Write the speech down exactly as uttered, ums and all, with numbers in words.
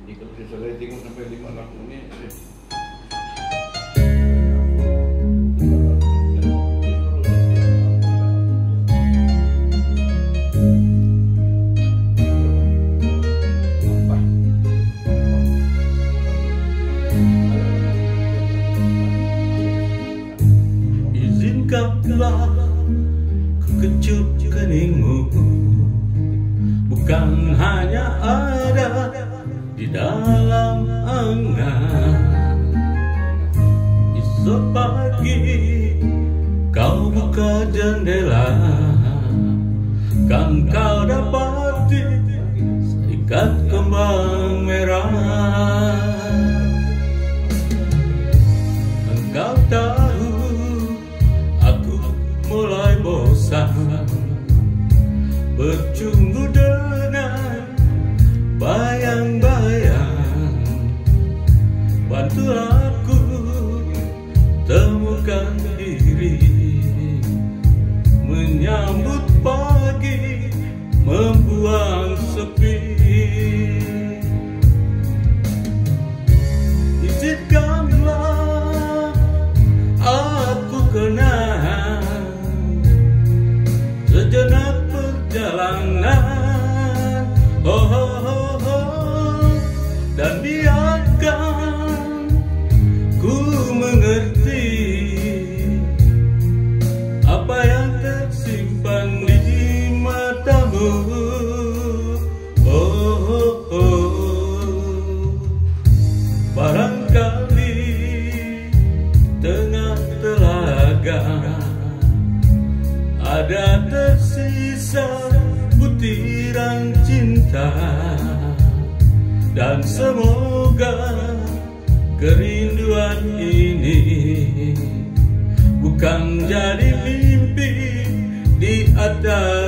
Jadi kalau saya tengok sampai lima lagu ni, izinkanlah ku kecup keningmu, bukan hanya ada di dalam angan. Esok pagi kau buka jendela, kan kau dapati seikat kembang merah. Engkau tahu aku mulai bosan bercumbu dengan bayang-bayang. Bantu aku temukan diri, menyambut pagi, membuang sepi. Izinkanlah aku kenang sejenak perjalanan, oh, oh, oh, oh. Dan biarkan ku mengerti apa yang tersimpan di matamu, oh, oh, oh. Barangkali tengah telaga ada tersisa butiran cinta, dan semoga kerinduan ini bukan jadi mimpi di atas